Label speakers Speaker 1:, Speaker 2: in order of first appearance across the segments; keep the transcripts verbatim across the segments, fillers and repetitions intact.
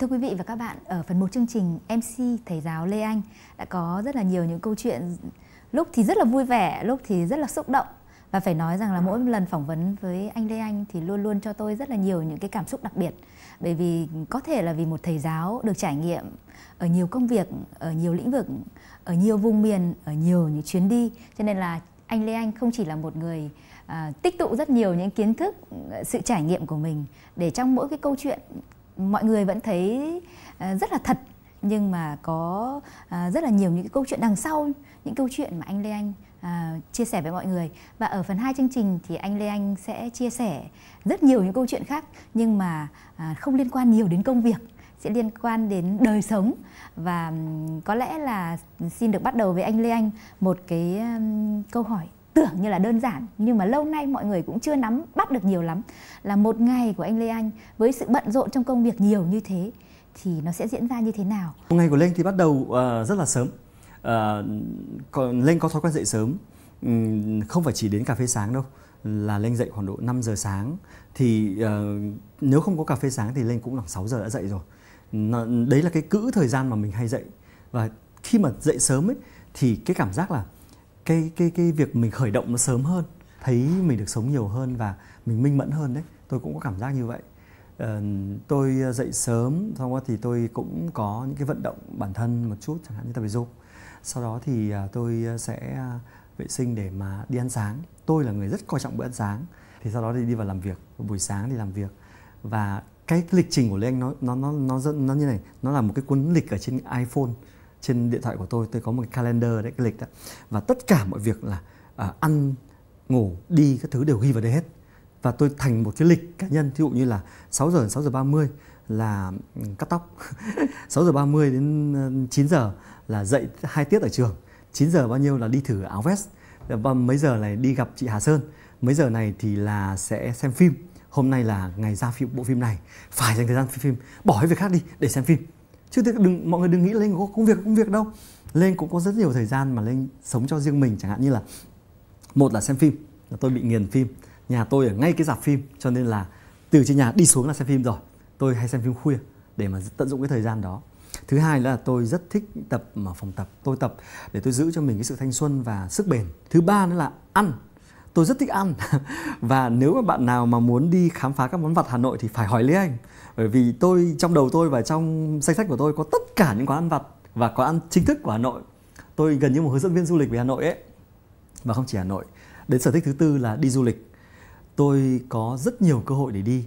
Speaker 1: Thưa quý vị và các bạn, ở phần một chương trình, em xê thầy giáo Lê Anh đã có rất là nhiều những câu chuyện lúc thì rất là vui vẻ, lúc thì rất là xúc động. Và phải nói rằng là mỗi lần phỏng vấn với anh Lê Anh thì luôn luôn cho tôi rất là nhiều những cái cảm xúc đặc biệt. Bởi vì có thể là vì một thầy giáo được trải nghiệm ở nhiều công việc, ở nhiều lĩnh vực, ở nhiều vùng miền, ở nhiều những chuyến đi. Cho nên là anh Lê Anh không chỉ là một người à, tích tụ rất nhiều những kiến thức, sự trải nghiệm của mình để trong mỗi cái câu chuyện mọi người vẫn thấy à, rất là thật, nhưng mà có à, rất là nhiều những cái câu chuyện đằng sau những câu chuyện mà anh Lê Anh à, chia sẻ với mọi người. Và ở phần hai chương trình thì anh Lê Anh sẽ chia sẻ rất nhiều những câu chuyện khác, nhưng mà à, không liên quan nhiều đến công việc, sẽ liên quan đến đời sống. Và um, có lẽ là xin được bắt đầu với anh Lê Anh một cái um, câu hỏi tưởng như là đơn giản, nhưng mà lâu nay mọi người cũng chưa nắm bắt được nhiều lắm, là một ngày của anh Lê Anh với sự bận rộn trong công việc nhiều như thế thì nó sẽ diễn ra như thế nào?
Speaker 2: Một ngày của Lê Anh thì bắt đầu uh, rất là sớm. Uh, còn Lê Anh có thói quen dậy sớm, um, không phải chỉ đến cà phê sáng đâu, là Lê Anh dậy khoảng độ năm giờ sáng. Thì uh, nếu không có cà phê sáng thì Lê Anh cũng là sáu giờ đã dậy rồi. Nó, đấy là cái cữ thời gian mà mình hay dậy. Và khi mà dậy sớm ấy thì cái cảm giác là cái cái cái việc mình khởi động nó sớm hơn, thấy mình được sống nhiều hơn và mình minh mẫn hơn đấy. Tôi cũng có cảm giác như vậy. Uh, tôi dậy sớm, xong đó thì tôi cũng có những cái vận động bản thân một chút, chẳng hạn như tập thể dục. Sau đó thì uh, tôi sẽ uh, vệ sinh để mà đi ăn sáng. Tôi là người rất coi trọng bữa ăn sáng. Thì sau đó thì đi vào làm việc, buổi sáng đi làm việc. Và cái lịch trình của Lê Anh nó nó nó nó nó như này, nó là một cái cuốn lịch ở trên iPhone, trên điện thoại của tôi. Tôi có một cái calendar đấy, cái lịch đó. Và tất cả mọi việc là uh, ăn, ngủ, đi các thứ đều ghi vào đây hết. Và tôi thành một cái lịch cá nhân, ví dụ như là sáu giờ đến sáu giờ ba mươi là cắt tóc, sáu giờ ba mươi đến chín giờ là dậy hai tiết ở trường, chín giờ bao nhiêu là đi thử áo vest, và mấy giờ này đi gặp chị Hà Sơn, mấy giờ này thì là sẽ xem phim. Hôm nay là ngày ra phim, bộ phim này phải dành thời gian phim, bỏ hết việc khác đi để xem phim. Chứ đừng, mọi người đừng nghĩ lên có công việc công việc đâu. Lên cũng có rất nhiều thời gian mà lên sống cho riêng mình, chẳng hạn như là một là xem phim, là tôi bị nghiền phim. Nhà tôi ở ngay cái rạp phim, cho nên là từ trên nhà đi xuống là xem phim rồi. Tôi hay xem phim khuya để mà tận dụng cái thời gian đó. Thứ hai là tôi rất thích tập ở phòng tập. Tôi tập để tôi giữ cho mình cái sự thanh xuân và sức bền. Thứ ba nữa là ăn. Tôi rất thích ăn. Và nếu mà bạn nào mà muốn đi khám phá các món vặt Hà Nội thì phải hỏi Lê Anh. Bởi vì tôi, trong đầu tôi và trong danh sách của tôi có tất cả những quán ăn vặt và quán ăn chính thức của Hà Nội. Tôi gần như một hướng dẫn viên du lịch về Hà Nội ấy. Và không chỉ Hà Nội. Đến sở thích thứ tư là đi du lịch. Tôi có rất nhiều cơ hội để đi,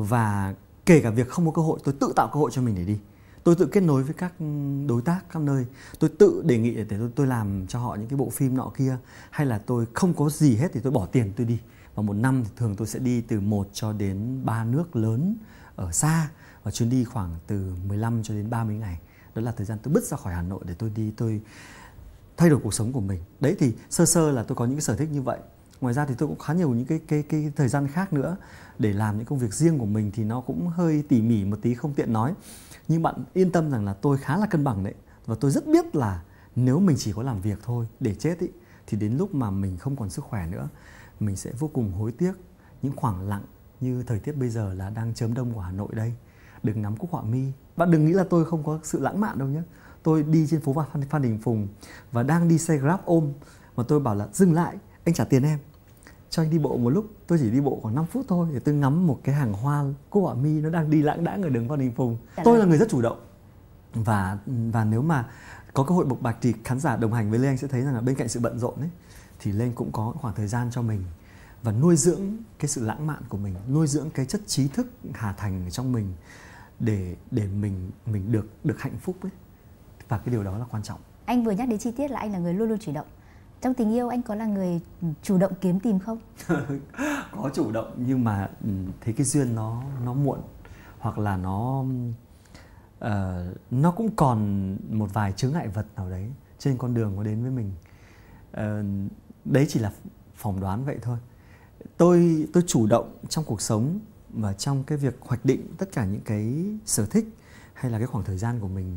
Speaker 2: và kể cả việc không có cơ hội, tôi tự tạo cơ hội cho mình để đi. Tôi tự kết nối với các đối tác các nơi, tôi tự đề nghị để tôi, tôi làm cho họ những cái bộ phim nọ kia, hay là tôi không có gì hết thì tôi bỏ tiền tôi đi. Và một năm thì thường tôi sẽ đi từ một cho đến ba nước lớn ở xa, và chuyến đi khoảng từ mười lăm cho đến ba mươi ngày. Đó là thời gian tôi bứt ra khỏi Hà Nội để tôi đi, tôi thay đổi cuộc sống của mình. Đấy thì sơ sơ là tôi có những cái sở thích như vậy. Ngoài ra thì tôi cũng khá nhiều những cái, cái, cái thời gian khác nữa để làm những công việc riêng của mình, thì nó cũng hơi tỉ mỉ một tí, không tiện nói. Nhưng bạn yên tâm rằng là tôi khá là cân bằng đấy. Và tôi rất biết là nếu mình chỉ có làm việc thôi để chết ý, thì đến lúc mà mình không còn sức khỏe nữa, mình sẽ vô cùng hối tiếc. Những khoảng lặng như thời tiết bây giờ là đang chớm đông của Hà Nội đây, đừng ngắm cúc họa mi. Bạn đừng nghĩ là tôi không có sự lãng mạn đâu nhé. Tôi đi trên phố Phan, Phan Đình Phùng và đang đi xe Grab ôm, mà tôi bảo là dừng lại, anh trả tiền em, cho anh đi bộ một lúc. Tôi chỉ đi bộ khoảng năm phút thôi để tôi ngắm một cái hàng hoa cúc họa mi nó đang đi lãng đãng ở đường Phan Đình Phùng. Tôi là người rất chủ động. Và và nếu mà có cơ hội bộc bạch thì khán giả đồng hành với Lê Anh sẽ thấy rằng là bên cạnh sự bận rộn ấy, thì Lê Anh cũng có khoảng thời gian cho mình và nuôi dưỡng cái sự lãng mạn của mình, nuôi dưỡng cái chất trí thức Hà Thành trong mình để để mình mình được được hạnh phúc ấy. Và cái điều đó là quan trọng.
Speaker 1: Anh vừa nhắc đến chi tiết là anh là người luôn luôn chủ động. Trong tình yêu anh có là người chủ động kiếm tìm không?
Speaker 2: Có chủ động, nhưng mà thấy cái duyên nó nó muộn, hoặc là nó uh, nó cũng còn một vài chướng ngại vật nào đấy trên con đường nó đến với mình. Uh, đấy chỉ là phỏng đoán vậy thôi. Tôi tôi chủ động trong cuộc sống và trong cái việc hoạch định tất cả những cái sở thích hay là cái khoảng thời gian của mình.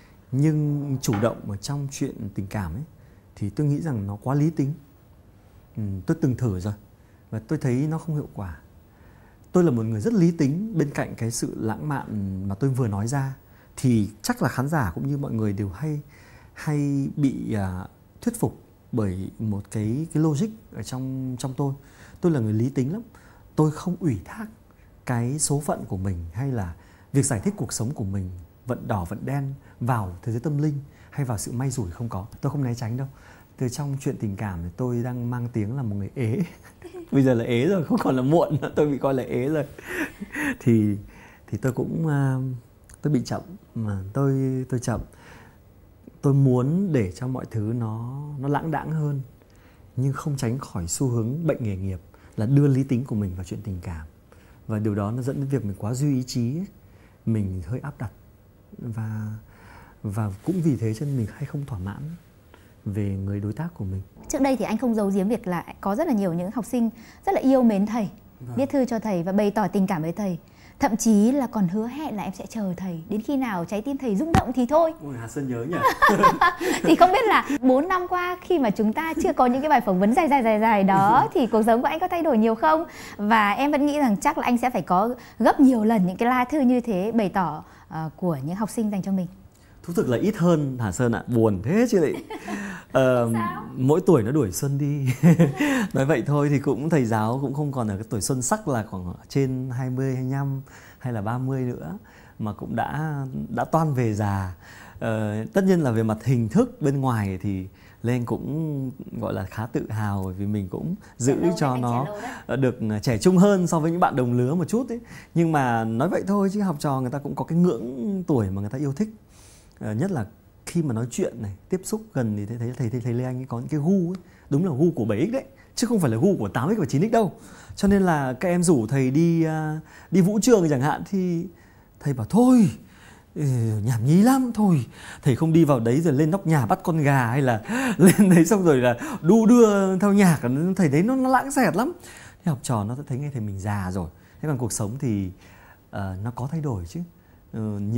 Speaker 2: Nhưng chủ động ở trong chuyện tình cảm ấy thì tôi nghĩ rằng nó quá lý tính. Ừ, tôi từng thử rồi và tôi thấy nó không hiệu quả. Tôi là một người rất lý tính bên cạnh cái sự lãng mạn mà tôi vừa nói ra. thì chắc là khán giả cũng như mọi người đều hay hay bị uh, thuyết phục bởi một cái cái logic ở trong trong tôi. Tôi là người lý tính lắm. Tôi không ủy thác cái số phận của mình hay là việc giải thích cuộc sống của mình, vận đỏ vận đen vào thế giới tâm linh hay vào sự may rủi, không có. Tôi không né tránh đâu. Từ trong chuyện tình cảm thì tôi đang mang tiếng là một người ế. Bây giờ là ế rồi, không còn là muộn, tôi bị coi là ế rồi. thì thì tôi cũng uh, tôi bị chậm mà tôi tôi chậm. Tôi muốn để cho mọi thứ nó nó lãng đãng hơn, nhưng không tránh khỏi xu hướng bệnh nghề nghiệp là đưa lý tính của mình vào chuyện tình cảm. Và điều đó nó dẫn đến việc mình quá duy ý chí ấy. Mình hơi áp đặt và và cũng vì thế cho nên mình hay không thỏa mãn về người đối tác của mình.
Speaker 1: Trước đây thì anh không giấu giếm việc là có rất là nhiều những học sinh rất là yêu mến thầy, vâng. viết thư cho thầy và bày tỏ tình cảm với thầy. Thậm chí là còn hứa hẹn là em sẽ chờ thầy, đến khi nào trái tim thầy rung động thì thôi.
Speaker 2: Ôi, Hà Sơn nhớ nhỉ.
Speaker 1: Thì không biết là bốn năm qua khi mà chúng ta chưa có những cái bài phỏng vấn dài dài dài dài đó thì cuộc sống của anh có thay đổi nhiều không? Và em vẫn nghĩ rằng chắc là anh sẽ phải có gấp nhiều lần những cái lá thư như thế bày tỏ uh, của những học sinh dành cho mình.
Speaker 2: Thú thực là ít hơn Hà Sơn ạ, à. Buồn thế chứ lại. Uh, mỗi tuổi nó đuổi xuân đi. Nói vậy thôi thì cũng thầy giáo cũng không còn ở cái tuổi xuân sắc là khoảng trên hai mươi, hai mươi lăm hay là ba mươi nữa, mà cũng đã đã toan về già. Uh, tất nhiên là về mặt hình thức bên ngoài thì Lên cũng gọi là khá tự hào vì mình cũng giữ cho nó được trẻ trung hơn so với những bạn đồng lứa một chút ấy. Nhưng mà nói vậy thôi chứ học trò người ta cũng có cái ngưỡng tuổi mà người ta yêu thích. Uh, nhất là khi mà nói chuyện này, tiếp xúc gần thì thấy thầy thầy, thầy, thầy Lê Anh ấy có những cái gu ấy, đúng là gu của bảy x đấy, chứ không phải là gu của tám x và chín x đâu. Cho nên là các em rủ thầy đi uh, đi vũ trường chẳng hạn thì thầy bảo thôi, nhảm nhí lắm, thôi thầy không đi vào đấy rồi lên nóc nhà bắt con gà hay là lên đấy xong rồi là đu đưa theo nhạc, thầy đấy nó, nó lãng xẹt lắm. Thế học trò nó thấy nghe thầy mình già rồi. Thế còn cuộc sống thì uh, nó có thay đổi chứ. Uh,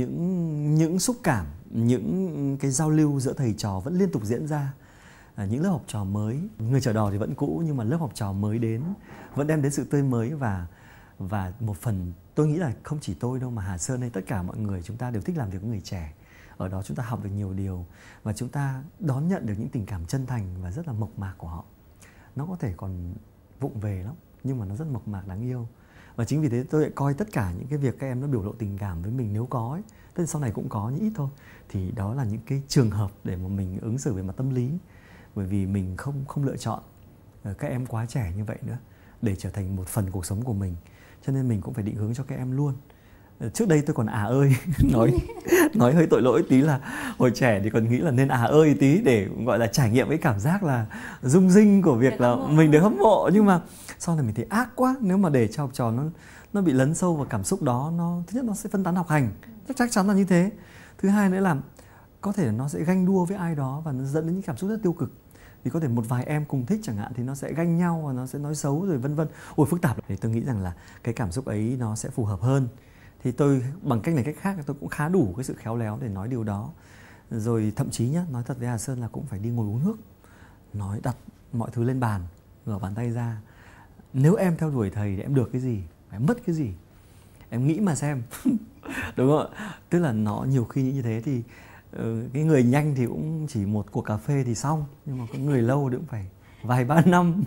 Speaker 2: những những xúc cảm, những cái giao lưu giữa thầy trò vẫn liên tục diễn ra. Uh, những lớp học trò mới, người chở đò thì vẫn cũ nhưng mà lớp học trò mới đến vẫn đem đến sự tươi mới. Và và một phần tôi nghĩ là không chỉ tôi đâu mà Hà Sơn hay tất cả mọi người chúng ta đều thích làm việc với người trẻ. Ở đó chúng ta học được nhiều điều và chúng ta đón nhận được những tình cảm chân thành và rất là mộc mạc của họ. Nó có thể còn vụng về lắm nhưng mà nó rất mộc mạc, đáng yêu. Và chính vì thế tôi lại coi tất cả những cái việc các em nó biểu lộ tình cảm với mình, nếu có ấy, tất nhiên sau này cũng có nhưng ít thôi, thì đó là những cái trường hợp để mà mình ứng xử về mặt tâm lý. Bởi vì mình không không lựa chọn các em quá trẻ như vậy nữa để trở thành một phần cuộc sống của mình, cho nên mình cũng phải định hướng cho các em luôn. Trước đây tôi còn à ơi nói nói hơi tội lỗi tí là hồi trẻ thì còn nghĩ là nên à ơi tí để gọi là trải nghiệm cái cảm giác là rung rinh của việc là mình được hâm mộ. Nhưng mà sau này mình thấy ác quá, nếu mà để cho học trò nó nó bị lấn sâu vào cảm xúc đó, nó thứ nhất nó sẽ phân tán học hành, chắc chắn là như thế. Thứ hai nữa là có thể nó sẽ ganh đua với ai đó và nó dẫn đến những cảm xúc rất tiêu cực. Thì có thể một vài em cùng thích chẳng hạn thì nó sẽ ganh nhau và nó sẽ nói xấu rồi vân vân. Ôi phức tạp. Thì tôi nghĩ rằng là cái cảm xúc ấy nó sẽ phù hợp hơn. Thì tôi bằng cách này cách khác tôi cũng khá đủ cái sự khéo léo để nói điều đó. Rồi thậm chí nhá, nói thật với Hà Sơn là cũng phải đi ngồi uống nước, nói đặt mọi thứ lên bàn, ngửa bàn tay ra. Nếu em theo đuổi thầy thì em được cái gì, phải mất cái gì, em nghĩ mà xem. Đúng không ạ? Tức là nó nhiều khi như thế thì cái người nhanh thì cũng chỉ một cuộc cà phê thì xong, nhưng mà có người lâu thì cũng phải vài ba năm.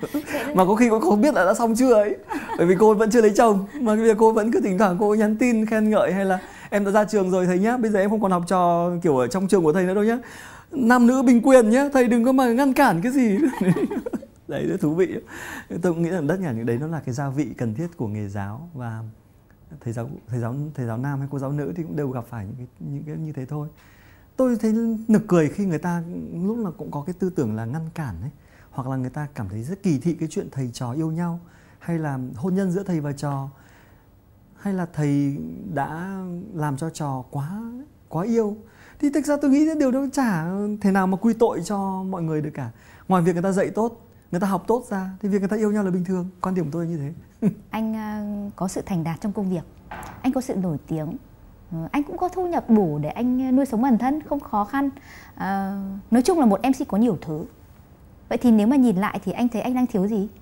Speaker 2: Mà có khi cũng không biết là đã xong chưa ấy, bởi vì cô vẫn chưa lấy chồng mà bây giờ cô vẫn cứ thỉnh thoảng cô nhắn tin khen ngợi hay là em đã ra trường rồi thầy nhá, bây giờ em không còn học trò kiểu ở trong trường của thầy nữa đâu nhá, nam nữ bình quyền nhá, thầy đừng có mà ngăn cản cái gì. Đấy, rất thú vị. Tôi cũng nghĩ rằng tất cả những đấy nó là cái gia vị cần thiết của nghề giáo, và thầy giáo thầy giáo thầy giáo nam hay cô giáo nữ thì cũng đều gặp phải những cái những cái như thế thôi. Tôi thấy nực cười khi người ta lúc là cũng có cái tư tưởng là ngăn cản ấy, hoặc là người ta cảm thấy rất kỳ thị cái chuyện thầy trò yêu nhau, hay là hôn nhân giữa thầy và trò, hay là thầy đã làm cho trò quá quá yêu. Thì thực ra tôi nghĩ điều đó chả thể nào mà quy tội cho mọi người được cả. Ngoài việc người ta dạy tốt, người ta học tốt ra thì việc người ta yêu nhau là bình thường. Quan điểm của tôi là như thế.
Speaker 1: Anh uh, có sự thành đạt trong công việc, anh có sự nổi tiếng, uh, anh cũng có thu nhập đủ để anh nuôi sống bản thân, không khó khăn. Uh, nói chung là một em xê có nhiều thứ. Vậy thì nếu mà nhìn lại thì anh thấy anh đang thiếu gì?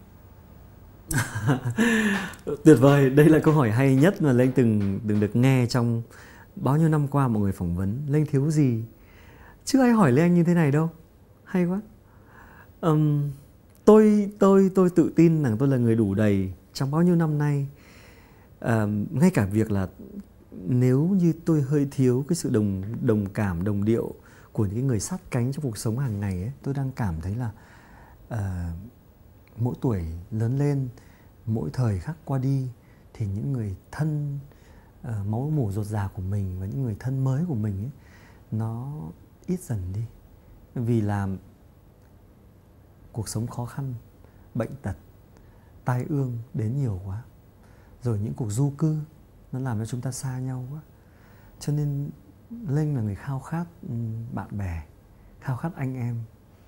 Speaker 2: Tuyệt vời, đây là câu hỏi hay nhất mà Lê Anh từng, từng được nghe trong bao nhiêu năm qua mọi người phỏng vấn Lê Anh thiếu gì, chưa ai hỏi Lê Anh như thế này đâu. Hay quá. um, tôi tôi tôi tự tin rằng tôi là người đủ đầy trong bao nhiêu năm nay. uh, ngay cả việc là nếu như tôi hơi thiếu cái sự đồng đồng cảm, đồng điệu của những người sát cánh trong cuộc sống hàng ngày ấy, tôi đang cảm thấy là uh, mỗi tuổi lớn lên, mỗi thời khắc qua đi, thì những người thân uh, máu mủ ruột già của mình và những người thân mới của mình ấy, nó ít dần đi. Vì là cuộc sống khó khăn, bệnh tật, tai ương đến nhiều quá. Rồi những cuộc du cư nó làm cho chúng ta xa nhau quá. Cho nên Linh là người khao khát bạn bè, khao khát anh em.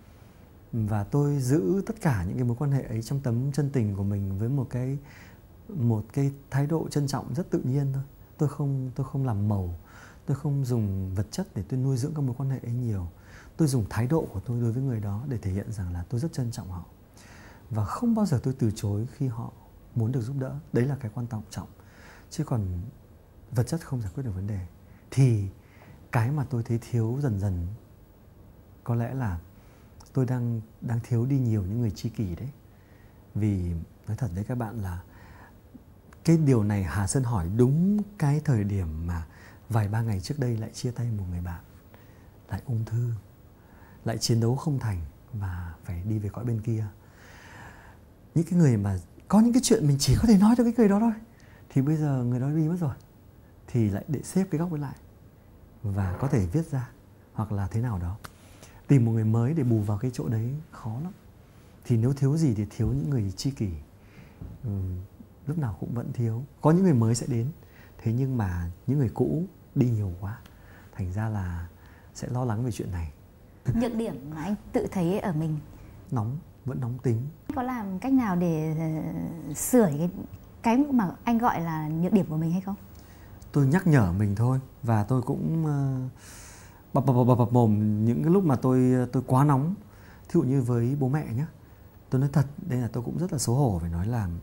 Speaker 2: Và tôi giữ tất cả những cái mối quan hệ ấy trong tấm chân tình của mình với một cái một cái thái độ trân trọng rất tự nhiên thôi. Tôi không tôi không làm màu, tôi không dùng vật chất để tôi nuôi dưỡng các mối quan hệ ấy nhiều. Tôi dùng thái độ của tôi đối với người đó để thể hiện rằng là tôi rất trân trọng họ. Và không bao giờ tôi từ chối khi họ muốn được giúp đỡ. Đấy là cái quan trọng. Chứ còn vật chất không giải quyết được vấn đề. Thì cái mà tôi thấy thiếu dần dần có lẽ là tôi đang, đang thiếu đi nhiều những người tri kỷ đấy. Vì nói thật với các bạn là cái điều này Hà Sơn hỏi đúng cái thời điểm mà vài ba ngày trước đây lại chia tay một người bạn, lại ung thư, lại chiến đấu không thành và phải đi về cõi bên kia. Những cái người mà có những cái chuyện mình chỉ có thể nói cho cái người đó thôi, thì bây giờ người đó đi mất rồi, thì lại để xếp cái góc ấy lại và có thể viết ra hoặc là thế nào đó. Tìm một người mới để bù vào cái chỗ đấy khó lắm. Thì nếu thiếu gì thì thiếu những người tri kỷ. ừ, Lúc nào cũng vẫn thiếu. Có những người mới sẽ đến, thế nhưng mà những người cũ đi nhiều quá, thành ra là sẽ lo lắng về chuyện này.
Speaker 1: Nhược điểm mà anh tự thấy ở mình?
Speaker 2: Nóng, vẫn nóng tính.
Speaker 1: Có làm cách nào để uh, sửa cái, cái mà anh gọi là nhược điểm của mình hay không?
Speaker 2: Tôi nhắc nhở mình thôi. Và tôi cũng uh, bập bập bập bập mồm những cái lúc mà tôi tôi quá nóng. Thí dụ như với bố mẹ nhé. Tôi nói thật, đây là tôi cũng rất là xấu hổ phải nói là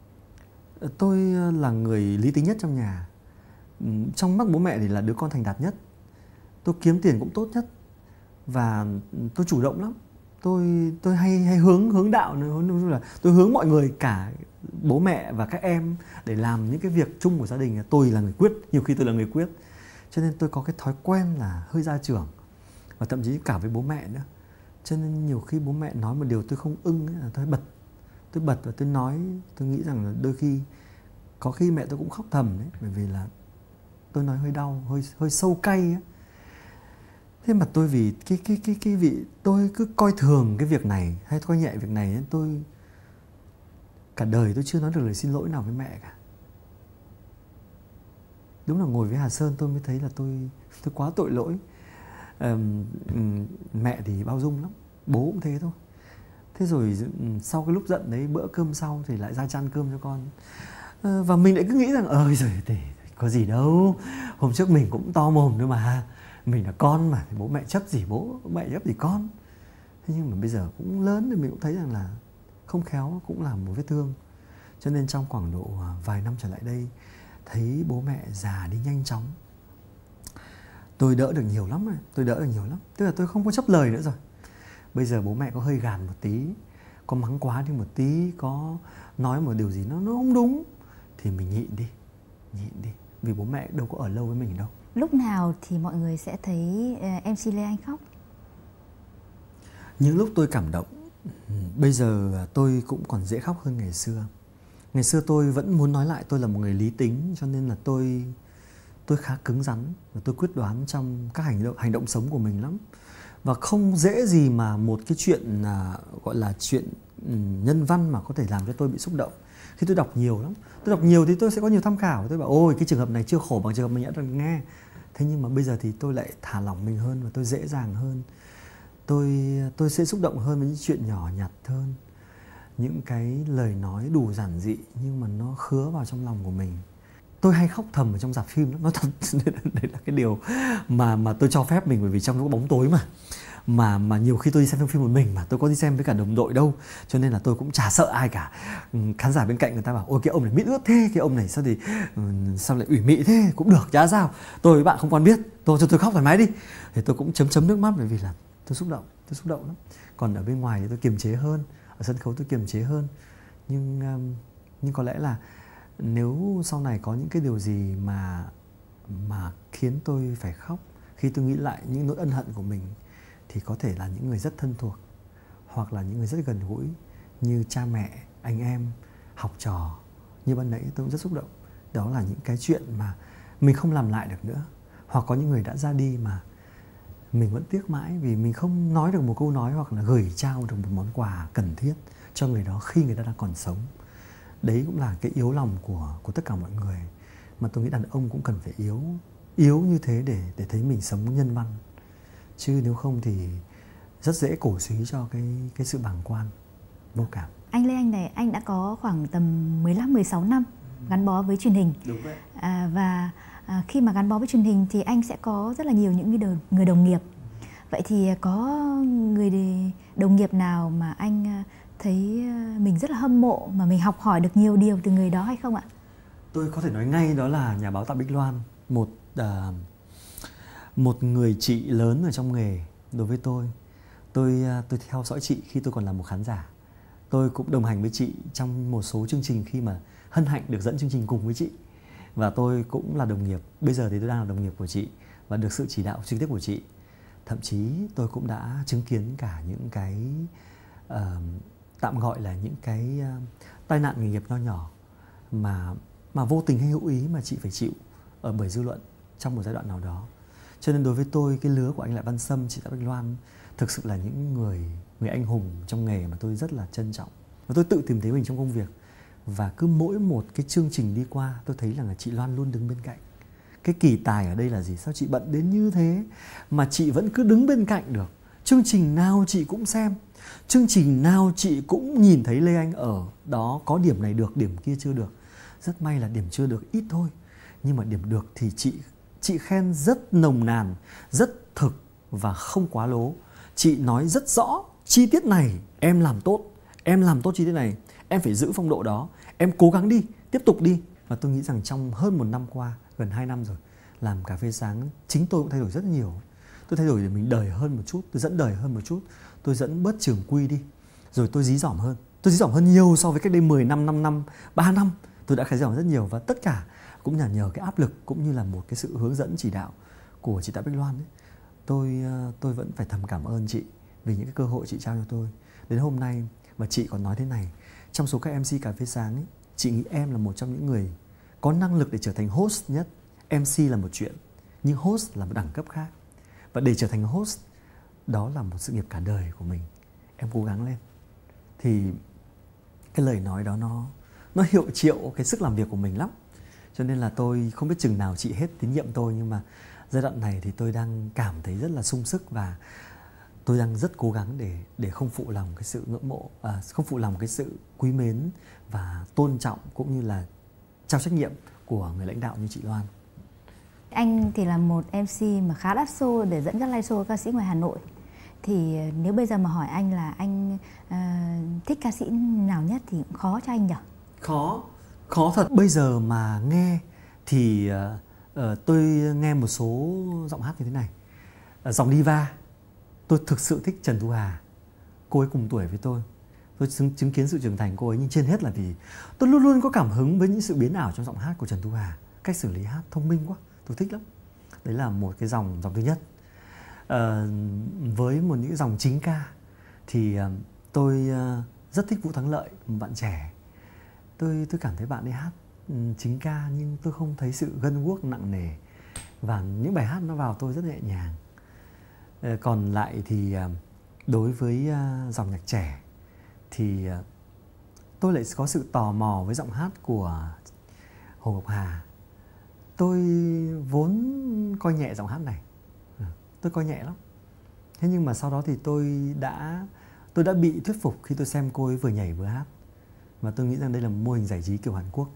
Speaker 2: tôi là người lý tính nhất trong nhà. Trong mắt bố mẹ thì là đứa con thành đạt nhất. Tôi kiếm tiền cũng tốt nhất. Và tôi chủ động lắm. Tôi tôi hay hay hướng hướng đạo, hướng là tôi hướng mọi người, cả bố mẹ và các em, để làm những cái việc chung của gia đình. Tôi là người quyết, nhiều khi tôi là người quyết. Cho nên tôi có cái thói quen là hơi gia trưởng, và thậm chí cả với bố mẹ nữa. Cho nên nhiều khi bố mẹ nói một điều tôi không ưng ấy, là tôi bật. Tôi bật và tôi nói, tôi nghĩ rằng là đôi khi, có khi mẹ tôi cũng khóc thầm đấy. Bởi vì là tôi nói hơi đau, hơi hơi sâu cay ấy. Thế mà tôi vì cái cái cái cái vị tôi cứ coi thường cái việc này hay coi nhẹ việc này ấy, tôi cả đời tôi chưa nói được lời xin lỗi nào với mẹ cả. Đúng là ngồi với Hà Sơn tôi mới thấy là tôi tôi quá tội lỗi. Um, um, mẹ thì bao dung lắm, bố cũng thế thôi. Thế rồi um, sau cái lúc giận đấy, bữa cơm sau thì lại ra chăn cơm cho con. Uh, và mình lại cứ nghĩ rằng ơi rồi thì có gì đâu, hôm trước mình cũng to mồm thôi mà, mình là con mà, thì bố mẹ chấp gì bố, mẹ chấp gì con. Thế nhưng mà bây giờ cũng lớn thì mình cũng thấy rằng là không khéo cũng là một vết thương. Cho nên trong khoảng độ vài năm trở lại đây, thấy bố mẹ già đi nhanh chóng, tôi đỡ được nhiều lắm rồi, tôi đỡ được nhiều lắm. Tức là tôi không có chấp lời nữa rồi. Bây giờ bố mẹ có hơi gàn một tí, có mắng quá đi một tí, có nói một điều gì nó, nó không đúng, thì mình nhịn đi, nhịn đi. Vì bố mẹ đâu có ở lâu với mình đâu.
Speaker 1: Lúc nào thì mọi người sẽ thấy em xê Lê Anh khóc?
Speaker 2: Những lúc tôi cảm động. Bây giờ tôi cũng còn dễ khóc hơn ngày xưa. Ngày xưa tôi vẫn muốn nói lại tôi là một người lý tính, cho nên là tôi tôi khá cứng rắn và tôi quyết đoán trong các hành động hành động sống của mình lắm. Và không dễ gì mà một cái chuyện à, gọi là chuyện um, nhân văn mà có thể làm cho tôi bị xúc động. Khi tôi đọc nhiều lắm, tôi đọc nhiều thì tôi sẽ có nhiều tham khảo. Tôi bảo ôi cái trường hợp này chưa khổ bằng trường hợp mình đã từng nghe. Thế nhưng mà bây giờ thì tôi lại thả lỏng mình hơn và tôi dễ dàng hơn. Tôi tôi sẽ xúc động hơn với những chuyện nhỏ nhặt hơn, những cái lời nói đủ giản dị nhưng mà nó khứa vào trong lòng của mình. Tôi hay khóc thầm ở trong rạp phim lắm, nói thật. Đấy là cái điều mà mà tôi cho phép mình, bởi vì trong lúc bóng tối mà mà mà nhiều khi tôi đi xem phim một mình mà tôi có đi xem với cả đồng đội đâu, cho nên là tôi cũng chả sợ ai cả. Khán giả bên cạnh người ta bảo ôi cái ông này mít ướt thế, cái ông này sao thì sao lại ủy mị thế, cũng được chả sao, tôi với bạn không quan biết, tôi cho tôi khóc thoải mái đi. Thì tôi cũng chấm chấm nước mắt bởi vì là tôi xúc động, tôi xúc động lắm. Còn ở bên ngoài thì tôi kiềm chế hơn, ở sân khấu tôi kiềm chế hơn. Nhưng nhưng có lẽ là nếu sau này có những cái điều gì mà mà khiến tôi phải khóc khi tôi nghĩ lại những nỗi ân hận của mình, thì có thể là những người rất thân thuộc hoặc là những người rất gần gũi như cha mẹ, anh em, học trò. Như ban nãy tôi cũng rất xúc động. Đó là những cái chuyện mà mình không làm lại được nữa. Hoặc có những người đã ra đi mà mình vẫn tiếc mãi vì mình không nói được một câu nói hoặc là gửi trao được một món quà cần thiết cho người đó khi người ta đang còn sống. Đấy cũng là cái yếu lòng của, của tất cả mọi người. Mà tôi nghĩ đàn ông cũng cần phải yếu yếu như thế để, để thấy mình sống nhân văn. Chứ nếu không thì rất dễ cổ suý cho cái, cái sự bàng quan, vô cảm.
Speaker 1: Anh Lê Anh này, anh đã có khoảng tầm mười lăm mười sáu năm gắn bó với truyền hình.
Speaker 2: Đúng vậy.
Speaker 1: À, và à, khi mà gắn bó với truyền hình thì anh sẽ có rất là nhiều những người, người đồng nghiệp. Vậy thì có người đồng nghiệp nào mà anh thấy mình rất là hâm mộ, mà mình học hỏi được nhiều điều từ người đó hay không ạ?
Speaker 2: Tôi có thể nói ngay đó là nhà báo Tạ Bích Loan, một uh, một người chị lớn ở trong nghề đối với tôi. Tôi uh, tôi theo dõi chị khi tôi còn là một khán giả. Tôi cũng đồng hành với chị trong một số chương trình khi mà hân hạnh được dẫn chương trình cùng với chị. Và tôi cũng là đồng nghiệp, bây giờ thì tôi đang là đồng nghiệp của chị và được sự chỉ đạo trực tiếp của chị. Thậm chí tôi cũng đã chứng kiến cả những cái uh, tạm gọi là những cái uh, tai nạn nghề nghiệp nho nhỏ mà mà vô tình hay hữu ý mà chị phải chịu ở bởi dư luận trong một giai đoạn nào đó. Cho nên đối với tôi, cái lứa của anh Lại Văn Sâm, chị Tạ Bích Loan thực sự là những người người anh hùng trong nghề mà tôi rất là trân trọng. Và tôi tự tìm thấy mình trong công việc. Và cứ mỗi một cái chương trình đi qua, tôi thấy là chị Loan luôn đứng bên cạnh. Cái kỳ tài ở đây là gì? Sao chị bận đến như thế mà chị vẫn cứ đứng bên cạnh được? Chương trình nào chị cũng xem, chương trình nào chị cũng nhìn thấy Lê Anh ở đó, có điểm này được, điểm kia chưa được. Rất may là điểm chưa được ít thôi, nhưng mà điểm được thì chị chị khen rất nồng nàn, rất thực và không quá lố. Chị nói rất rõ, chi tiết này em làm tốt, em làm tốt chi tiết này, em phải giữ phong độ đó, em cố gắng đi, tiếp tục đi. Và tôi nghĩ rằng trong hơn một năm qua, gần hai năm rồi làm Cà Phê Sáng, chính tôi cũng thay đổi rất nhiều. Tôi thay đổi để mình đời hơn một chút, tôi dẫn đời hơn một chút, tôi dẫn bớt trường quy đi, rồi tôi dí dỏm hơn. Tôi dí dỏm hơn nhiều so với cách đây mười năm, năm năm, ba năm. Tôi đã khai dỏm rất nhiều và tất cả cũng là nhờ cái áp lực cũng như là một cái sự hướng dẫn chỉ đạo của chị Tạ Bích Loan ấy. Tôi, tôi vẫn phải thầm cảm ơn chị vì những cái cơ hội chị trao cho tôi đến hôm nay. Và chị còn nói thế này, trong số các em xê Cà Phê Sáng ấy, chị nghĩ em là một trong những người có năng lực để trở thành host nhất. em xê là một chuyện, nhưng host là một đẳng cấp khác. Và để trở thành host, đó là một sự nghiệp cả đời của mình. Em cố gắng lên. Thì cái lời nói đó nó nó hiệu triệu cái sức làm việc của mình lắm. Cho nên là tôi không biết chừng nào chị hết tín nhiệm tôi, nhưng mà giai đoạn này thì tôi đang cảm thấy rất là sung sức và tôi đang rất cố gắng để để không phụ lòng cái sự ngưỡng mộ, à, không phụ lòng cái sự quý mến và tôn trọng cũng như là trao trách nhiệm của người lãnh đạo như chị Loan.
Speaker 1: Anh thì là một em xê mà khá đắt show để dẫn các live show ca sĩ ngoài Hà Nội. Thì nếu bây giờ mà hỏi anh là anh uh, thích ca sĩ nào nhất thì cũng khó cho anh nhỉ?
Speaker 2: Khó, khó thật. Bây giờ mà nghe thì uh, uh, tôi nghe một số giọng hát như thế này. Uh, dòng diva, tôi thực sự thích Trần Thu Hà. Cô ấy cùng tuổi với tôi. Tôi chứng, chứng kiến sự trưởng thành cô ấy, nhưng trên hết là vì tôi luôn luôn có cảm hứng với những sự biến ảo trong giọng hát của Trần Thu Hà. Cách xử lý hát thông minh quá, tôi thích lắm. Đấy là một cái dòng dòng thứ nhất. À, với một những dòng chính ca thì uh, tôi uh, rất thích Vũ Thắng Lợi, một bạn trẻ. Tôi tôi cảm thấy bạn ấy hát um, chính ca nhưng tôi không thấy sự gân guốc nặng nề và những bài hát nó vào tôi rất nhẹ nhàng. Uh, còn lại thì uh, đối với uh, dòng nhạc trẻ thì uh, tôi lại có sự tò mò với giọng hát của Hồ Ngọc Hà. Tôi vốn coi nhẹ giọng hát này, tôi coi nhẹ lắm. Thế nhưng mà sau đó thì tôi đã tôi đã bị thuyết phục khi tôi xem cô ấy vừa nhảy vừa hát. Và tôi nghĩ rằng đây là một mô hình giải trí kiểu Hàn Quốc.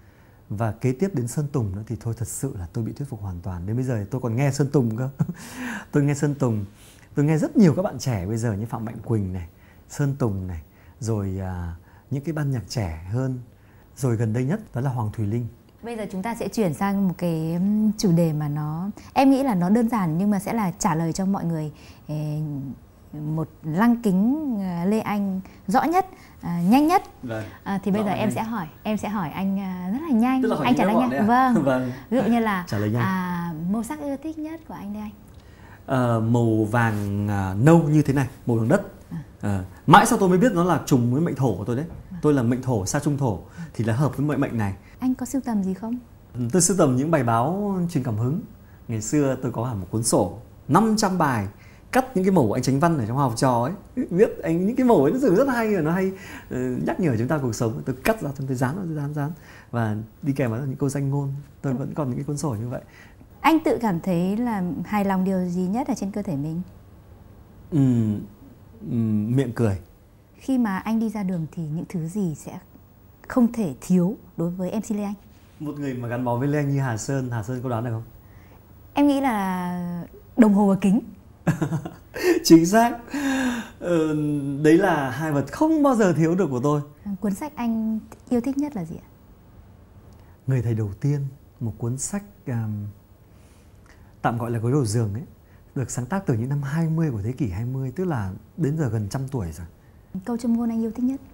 Speaker 2: Và kế tiếp đến Sơn Tùng nữa thì thôi thật sự là tôi bị thuyết phục hoàn toàn. Đến bây giờ tôi còn nghe Sơn Tùng cơ. Tôi nghe Sơn Tùng Tôi nghe rất nhiều các bạn trẻ bây giờ như Phạm Mạnh Quỳnh này, Sơn Tùng này, rồi à, những cái ban nhạc trẻ hơn, rồi gần đây nhất đó là Hoàng Thùy Linh.
Speaker 1: Bây giờ chúng ta sẽ chuyển sang một cái chủ đề mà nó, em nghĩ là nó đơn giản nhưng mà sẽ là trả lời cho mọi người một lăng kính Lê Anh rõ nhất, à, nhanh nhất.
Speaker 2: Vâng.
Speaker 1: À, thì bây
Speaker 2: Rõ
Speaker 1: giờ em
Speaker 2: nhanh.
Speaker 1: sẽ hỏi, em sẽ hỏi anh rất là nhanh.
Speaker 2: Tức là hỏi
Speaker 1: Anh trả lời nhanh. Vâng.
Speaker 2: Vâng.
Speaker 1: Ví dụ như là
Speaker 2: trả lời nhanh.
Speaker 1: À, màu sắc yêu thích nhất của anh Lê Anh.
Speaker 2: À, màu vàng à, nâu như thế này, màu vàng đất. À. À, mãi sau tôi mới biết nó là trùng với mệnh thổ của tôi đấy. À. Tôi là mệnh thổ, sa trung thổ thì là hợp với mọi mệnh này.
Speaker 1: Anh có sưu tầm gì không?
Speaker 2: Tôi sưu tầm những bài báo truyền cảm hứng. Ngày xưa tôi có hẳn một cuốn sổ năm trăm bài, cắt những cái mẩu của anh Chánh Văn ở trong học trò ấy, viết anh những cái mẩu ấy nó rất hay, rồi nó hay uh, nhắc nhở chúng ta cuộc sống. Tôi cắt ra, tôi dán, tôi dán dán và đi kèm với những câu danh ngôn. Tôi vẫn còn những cái cuốn sổ như vậy.
Speaker 1: Anh tự cảm thấy là hài lòng điều gì nhất ở trên cơ thể mình?
Speaker 2: Uhm, uhm, miệng cười.
Speaker 1: Khi mà anh đi ra đường thì những thứ gì sẽ không thể thiếu đối với em xê Lê Anh?
Speaker 2: Một người mà gắn bó với Lê Anh như Hà Sơn, Hà Sơn có đoán được không?
Speaker 1: Em nghĩ là đồng hồ và kính.
Speaker 2: Chính xác. Ừ, đấy là hai vật không bao giờ thiếu được của tôi.
Speaker 1: Cuốn sách anh yêu thích nhất là gì ạ?
Speaker 2: Người thầy đầu tiên, một cuốn sách um, tạm gọi là gối đầu giường ấy, được sáng tác từ những năm hai mươi của thế kỷ hai mươi, tức là đến giờ gần trăm tuổi rồi.
Speaker 1: Câu châm ngôn anh yêu thích nhất?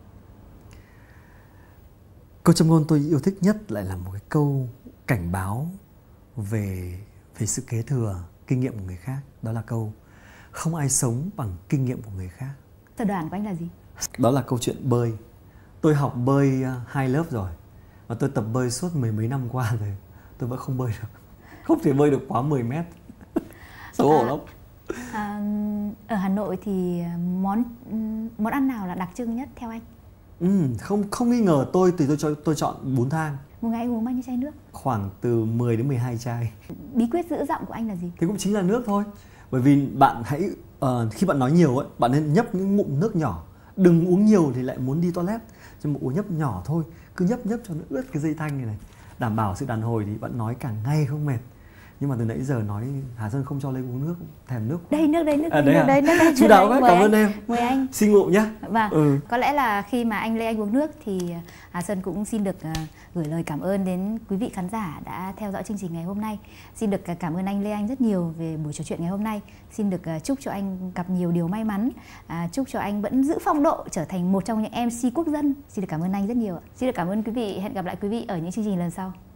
Speaker 2: Câu châm ngôn tôi yêu thích nhất lại là một cái câu cảnh báo về về sự kế thừa kinh nghiệm của người khác. Đó là câu không ai sống bằng kinh nghiệm của người khác.
Speaker 1: Sở đoản của anh là gì?
Speaker 2: Đó là câu chuyện bơi. Tôi học bơi hai lớp rồi và tôi tập bơi suốt mười mấy năm qua rồi. Tôi vẫn không bơi được. Không thể bơi được quá mười mét. Xấu hổ lắm.
Speaker 1: À, ở Hà Nội thì món món ăn nào là đặc trưng nhất theo anh?
Speaker 2: Ừ, không không nghi ngờ tôi thì tôi cho tôi chọn bún thang.
Speaker 1: Một ngày anh uống bao nhiêu chai nước?
Speaker 2: Khoảng từ mười đến mười hai chai.
Speaker 1: Bí quyết giữ giọng của anh là gì?
Speaker 2: Thì cũng chính là nước thôi. Bởi vì bạn hãy uh, khi bạn nói nhiều ấy, bạn nên nhấp những ngụm nước nhỏ. Đừng uống nhiều thì lại muốn đi toilet. Chứ mà uống nhấp nhỏ thôi, cứ nhấp nhấp cho nó ướt cái dây thanh này này. Đảm bảo sự đàn hồi thì bạn nói cả ngày không mệt. Nhưng mà từ nãy giờ nói Hà Sơn không cho lấy uống nước, thèm nước.
Speaker 1: Đây nước đây nước
Speaker 2: à,
Speaker 1: đây,
Speaker 2: đấy
Speaker 1: nước, đây nước đây.
Speaker 2: Chú Đạo quá, cảm ơn
Speaker 1: anh,
Speaker 2: em.
Speaker 1: Mời anh.
Speaker 2: Xin ngụm nhá.
Speaker 1: Vâng.
Speaker 2: Ừ.
Speaker 1: Có lẽ là khi mà anh Lê Anh uống nước thì Hà Sơn cũng xin được uh, gửi lời cảm ơn đến quý vị khán giả đã theo dõi chương trình ngày hôm nay. Xin được uh, cảm ơn anh Lê Anh rất nhiều về buổi trò chuyện ngày hôm nay. Xin được uh, chúc cho anh gặp nhiều điều may mắn. Uh, chúc cho anh vẫn giữ phong độ, trở thành một trong những em xê quốc dân. Xin được cảm ơn anh rất nhiều. Xin được cảm ơn quý vị. Hẹn gặp lại quý vị ở những chương trình lần sau.